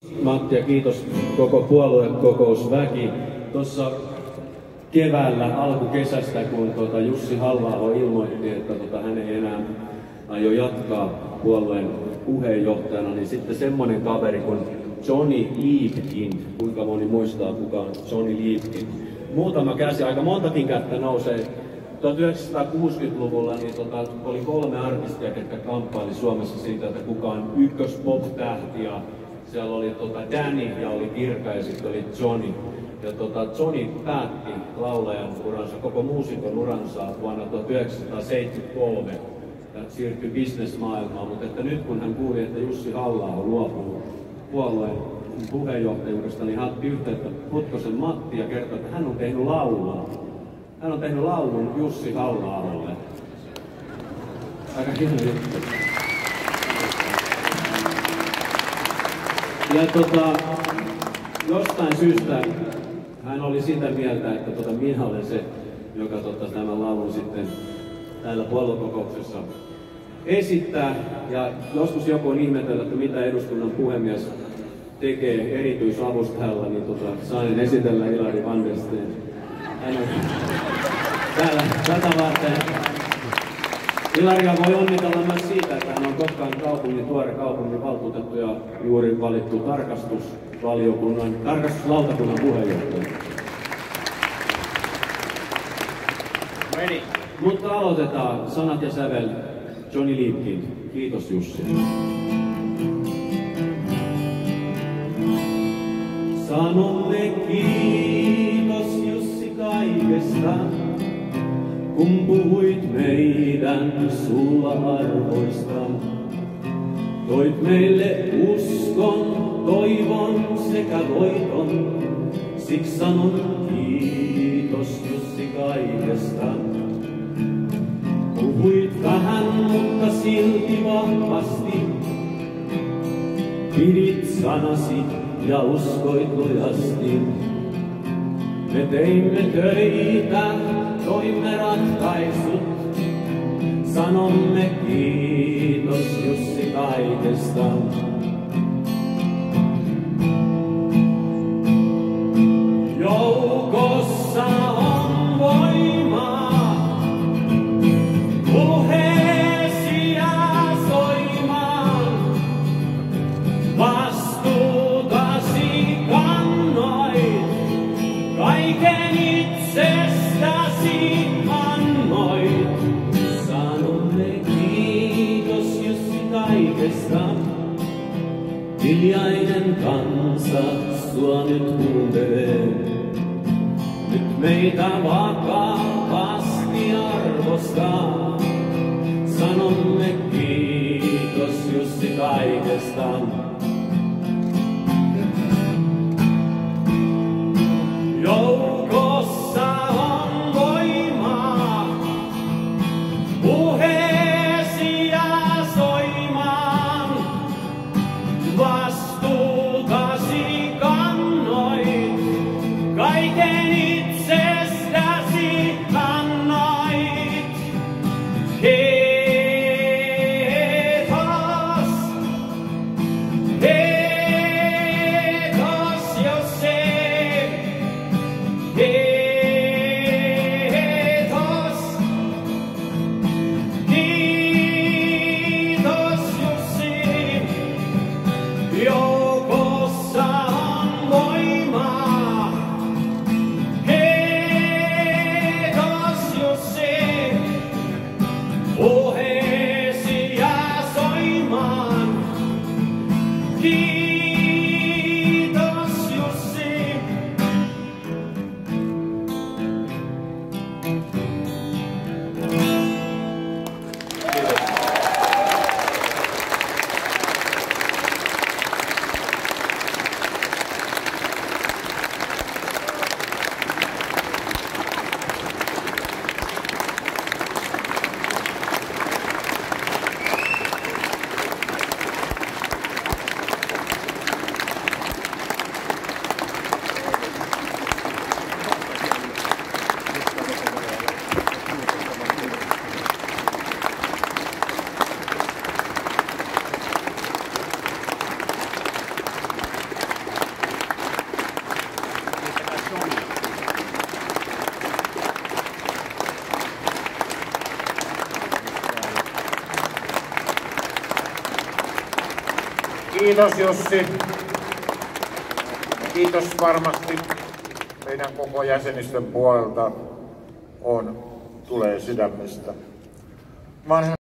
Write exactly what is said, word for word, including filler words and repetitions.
Matti ja kiitos koko puoluekokousväki. Tuossa keväällä alkukesästä, kun tuota Jussi Halla-aho ilmoitti, että tuota hän ei enää aio jatkaa puolueen puheenjohtajana, niin sitten semmoinen kaveri kuin Johnny Liebkind, kuinka moni muistaa kuka on Johnny Liebkind. Muutama käsi, aika montakin kättä nousee. tuhatyhdeksänsataakuusikymmentäluvulla niin tota, oli kolme artistia, jotka kamppaili Suomessa siitä, että kuka on ykkös pop-tähti. Ja siellä oli tota, Danny ja oli Kirka ja sitten oli Johnny. Ja tota, Johnny päätti laulajan uransa, koko muusikon uransa vuonna tuhatyhdeksänsataaseitsemänkymmentäkolme ja siirtyi bisnesmaailmaan. Mutta että nyt kun hän kuuli, että Jussi Halla-aho luopuu puolueen puheenjohtajuudesta, niin hän otti yhteyttä Putkosen Matti ja kertoi, että hän on tehnyt laulun. Hän on tehnyt laulun Jussi Halla-aholle. Aika hieno juttu. Ja tota, jostain syystä hän oli sitä mieltä, että tota, minä olen se, joka tota, tämän laulun sitten täällä puoluekokouksessa esittää. Ja joskus joku on ihmetellyt, että mitä eduskunnan puhemies tekee erityisavustajalla, niin tota, sain esitellä Ilari van der Steen. Hän on täällä tätä varten. Ilaria voi onnitella myös siitä, että hän on Kotkan kaupungin tuore kaupunginvaltuutettu ja juuri valittu tarkastusvaliokunnan, tarkastuslautakunnan puheenjohtaja. Ready. Mutta aloitetaan. Sanat ja sävel. Johnny Liebkind. Kiitos Jussi. Sanomme kiitos Jussi kaikesta, kun puhuit meidän sulla arvoista. Toit meille uskon, toivon sekä voiton, siksi sanon kiitos Jussi kaikesta. Puhuit vähän, mutta silti vahvasti, pidit sanasi ja uskoit lujasti. Me teimme töitä, toimme ratkaisut, sanomme kiitos Jussi kaikesta. Joukossa on voimaa, puheesi jää soimaan, vastuutasi kannoit, kaiken itsestäsi annoit. Sanomme kiitos Jussi kaikesta, hiljainen kansa sua nyt kuuntelee. Nyt meitä vakavasti arvostaa, sanomme kiitos Jussi kaikesta. Joukossa on voimaa, puheesi jää soimaan, vastuutasi kannoit, kaiken itsestäsi annoit. Kiitos, Kiitos Jussi. Kiitos varmasti meidän koko jäsenistön puolelta on, tulee sydämestä.